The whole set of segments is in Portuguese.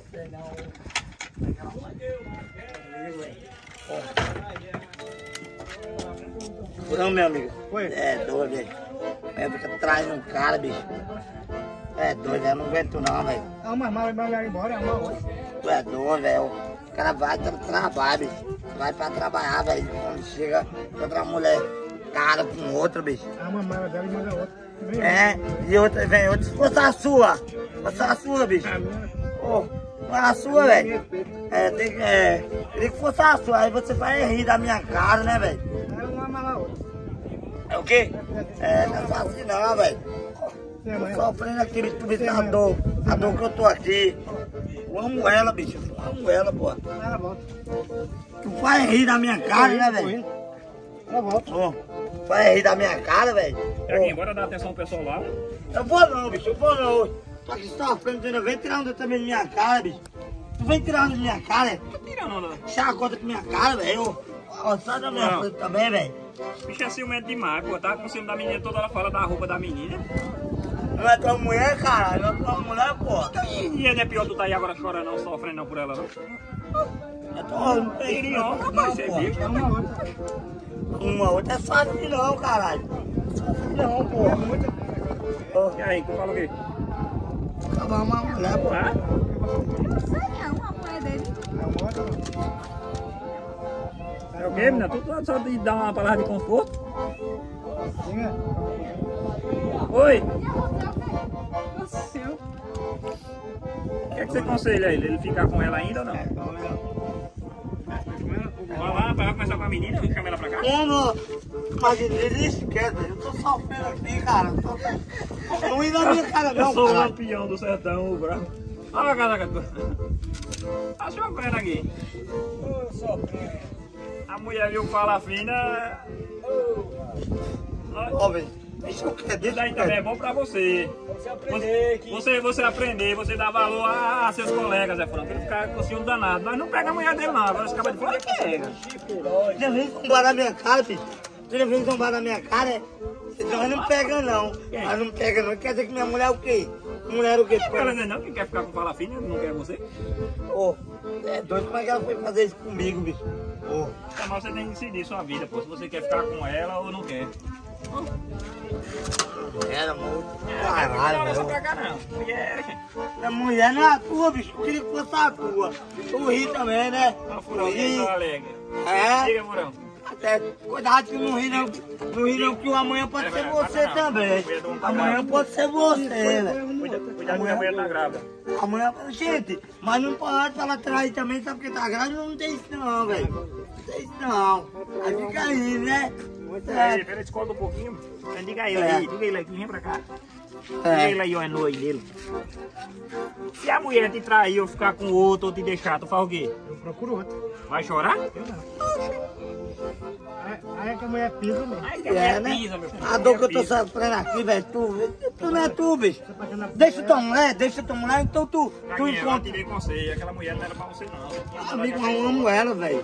Não, meu amigo. Oi. É doido, velho. É, fica atrás de um cara, bicho. É doido, eu não aguento não, velho. É uma mala, vai embora, é uma outra. Tu é doido, velho. O cara vai pro trabalho, bicho. Vai pra trabalhar, velho. Quando chega, outra mulher cara com outra, bicho. É uma mala dela e manda outra. É, e outra, vem outra. Se fosse a sua. Se fosse a sua, bicho. A minha. Ô, não é a sua, velho. É, tem que. É, queria que fosse a sua. Aí você vai rir da minha cara, né, velho? É uma mala outra. É o quê? É, não é fácil não, velho. Tô sofrendo aquele a dor que eu tô aqui. Eu amo ela, bicho. Eu amo ela, pô. Ela volta. Tu vai rir da minha cara, né, velho? Ela volta. Ô, vai rir da minha cara, velho? Aqui, bora dar atenção ao pessoal lá. Eu vou não, bicho. Eu vou não. Tô aqui sofrendo, tu não vem tirar onda também da minha cara, bicho. Tu vem tirar onda da minha cara, é? Tô tirando onda. Chacota com minha cara, velho. Ó, sai da minha frente também, velho. Bicho é ciumento demais, pô. Tá com ciúme da menina, toda hora fala da roupa da menina. Não é tua mulher, caralho. Não é tua mulher, pô. E ele é pior tu tá aí agora chorando não, sofrendo não por ela, não. Eu tô não tem Não, rapaz, você viu? É uma outra. Uma outra é fácil não, caralho. Fácil não, pô. E aí, tu fala o quê? Acabar uma mulher, pô. Ah? Não sei não, a mulher dele. É uma outra. É o quê, menina? Tu só de dar uma palavra de conforto? Sim, é. Oi, O seu. o que é que você aconselha ele? Ele ficar com ela ainda ou não? Vai lá, vai conversar com a menina, chama ela pra cá. Como? Mas ele esquece, eu tô sofrendo aqui, cara. Não ir na minha cara, Eu não, sou o cara. lampião do sertão, o bravo. Olha a cara da tá sofrendo aqui. A mulher viu fala fina. Ó, velho. Deixa eu querer, Isso deixa aí eu também é querer. bom pra você. Você aprender aqui. Você aprender, você dá valor a seus colegas, Zé Franco. Ele fica com ciúme danado. Mas não pega a mulher dele não, agora esse cara de fora pega. Você vem zombar na minha cara, filho. Você vem zombar na minha cara, é? Então não pega, não. Mas não pega, não. Quer dizer que minha mulher é o quê? Mulher é o quê? Não quer dizer não, quem quer ficar com fala fina não quer você. Ô, é doido, como é que ela foi fazer isso comigo, bicho? Ô. Mas você tem que decidir sua vida, pô. Se você quer ficar com ela ou não quer. Era, amor. Não Caralho, olha só meu. pra cá não. Mulher. A mulher não é a tua, bicho. Eu queria que fosse a tua. O Rio também, né? Olha o furão que é alegre. É. Diga, furão. Até, cuidado que não ri não. Não ri não, que o amanhã pode ser você também. Amanhã pode ser você, velho. Cuidado que a mulher tá grávida. Amanhã, gente, mas não pode falar trair também, sabe porque tá grávida? Não tem isso não, velho. Não tem isso não. Aí fica aí, né? Peraí, escolhe um pouquinho. Diga aí, diga ele aqui, vem pra cá. Diga ele aí, ó, é noite dele. Se a mulher te trair ou ficar com outro ou te deixar, tu faz o quê? Eu procuro outro. Vai chorar? Eu não. Aí é que a mulher pisa mesmo. Ai, que a É, mulher né? pisa, meu filho. A dor que eu tô sofrendo aqui, velho, tu não é tu, bicho. Deixa tua mulher, então tu Caguinha, eu encontra. tirei com você, aquela mulher não era pra você não. Amigo, eu amo ela, velho.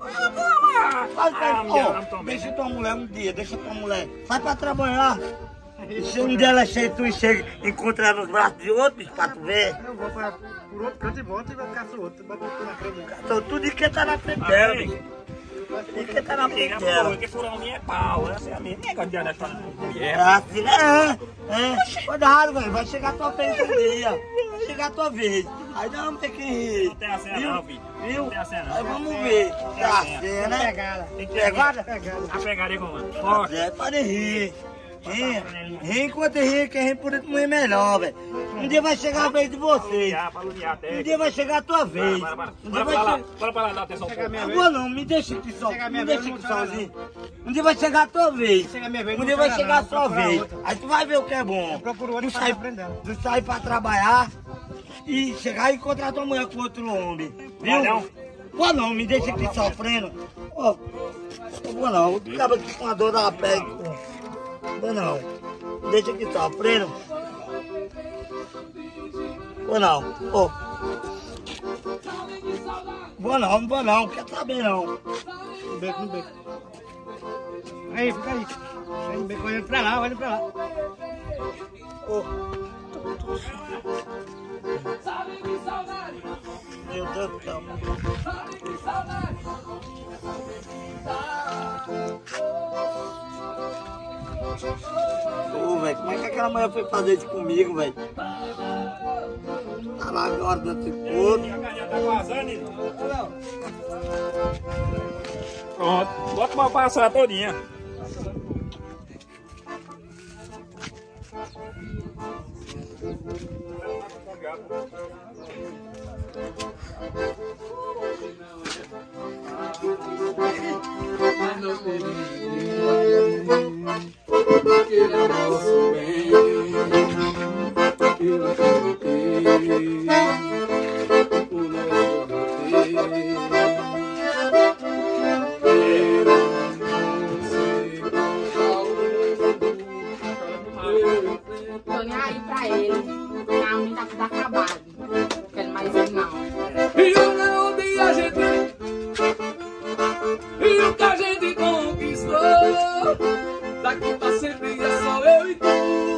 Deixa tua mulher um dia, deixa tua mulher. Vai pra trabalhar. E se um dia ela chega, tu chega, encontra ela nos braços de outro, bicho, pra tu ver. Eu vou por outro canto e volto e vou caçar outro. Bota tudo na frente dela. Então tudo de que tá na frente dela, bicho. Tudo de que tá na frente dela. Porque furão minha é pau, essa é a minha. Nem gosta de andar falando com É mulher. assim, cuidado, velho, vai chegar a tua vez um dia. Vai chegar a tua vez. Aí nós vamos ter que rir. Não tem a cena não, filho. Viu? Não tem a cena não. Aí vamos ver. Tá a cena, né? Pegada. Tem que pegar. Pegada. A pegaria como mano. Forte. É, pode rir. Rir enquanto rir, quem ri por último é melhor, velho. Um dia vai chegar a vez de vocês. Pra ludiar até. Um dia vai chegar a tua vez. Bora Um dia pra vai lá. chegar. Bora pra lá dar atenção. Não vou não, me deixa aqui só. Chega a minha Me deixa vez, aqui eu não vou sozinho. Um dia vai chegar a tua vez. Chega a minha vez, Um não dia vou vai chorar, chegar a não, sua vou procurar vez. outra. Aí tu vai ver o que é bom. Eu procuro outro Tu pra sai, ficar aprendendo. tu sai pra trabalhar e chegar e encontrar tua mulher com outro homem. Viu? Não. Pô não, me deixa aqui sofrendo. Ó, não vou não, eu ficava aqui com a dor da pele. Vou não, me deixa aqui sofrendo. Vou não, ó. Não vou não, quer saber não. No beco, no beco. Aí, fica aí. Aí no beco, olhando pra lá, olha pra lá. Ó. Sabe que saudade Meu Deus do céu. Ô, velho, como é que aquela mulher foi fazer isso comigo, velho? Tá lá agora desse puto. A galinha tá vazando, hein? Pronto, bota pra passar todinha. Tô nem aí pra ele. Pra mim tá tudo acabado. Não quero mais ele não. E olha onde a gente e o que a gente conquistou. Daqui pra sempre é só eu e tu.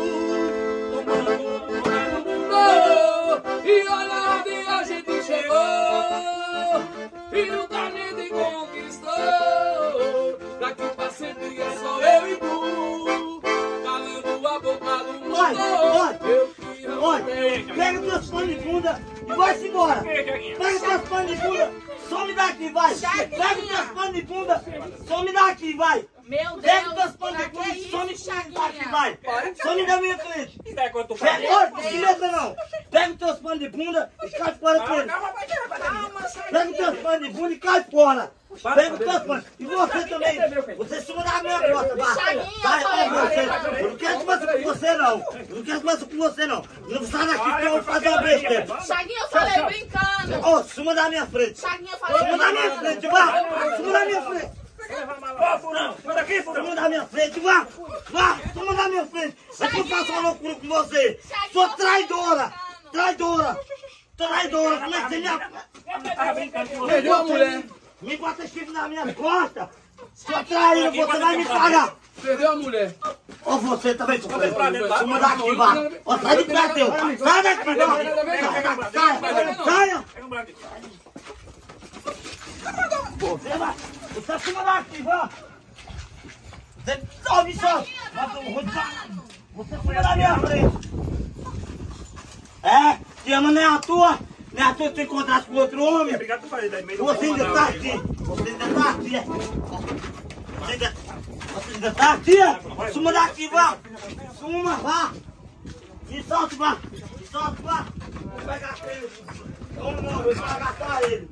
E olha onde a gente chegou. E o que a gente conquistou. Daqui pra sempre é só eu e tu. Calando a boca do mundo. Olha, pega teus panos de bunda e vai-se embora. Pega teus panos de bunda, some daqui, vai. Pega teus panos de bunda, some daqui, vai. Meu Deus, Pega teus panos de pra bunda que e some isso, daqui, Chaguinha? vai. Some da minha frente. E daí quando tu Pega, faz? olha, não se meta não. Pega teus panos de bunda e cai fora com ele. Pega teus panos de bunda e cai fora. Pega teus panos. E você também. Você suma da minha porta, vai. Vai, ó, você. Eu não quero conversa com você, não. Eu não quero conversa com você, não. Não sai daqui que eu vou fazer uma besteira. Chaguinha, eu falei brincando. Ô, suma da minha frente. Chaguinha, eu falei Suma da minha brincando. frente, vá. Suma da minha frente. Ó, Furão, sai daqui, Furão. Suma da minha frente, vá. Vá, suma da minha frente. É que eu faço uma loucura com você. Sou traidora. Traidora. Traidora. Como é que você me... Tava brincando com você. Perdeu a mulher. Me bota chifre nas minhas costas! Sua traíra, você vai me pagar! Perdeu a mulher. Ó, você também, seu Vou pra dentro, tá? Suma daqui, vá! Ó, sai de perto, teu! Sai daqui, vá! Saia! Pega um branco aqui. Você vai! Você suma daqui, vá! Você sobe só! Você suma da minha frente! É? Te ama nem a tua? Nem a tua tu encontrasse com outro homem? Obrigado por fazer daí meio do Você ainda tá aqui! Você ainda tá aqui! É? Você ainda tá aqui! É? Suma daqui, vá! Suma, vá! Me solta, vá! Me solta, vá! Vou pegar ele! Vamos, vou pegar ele!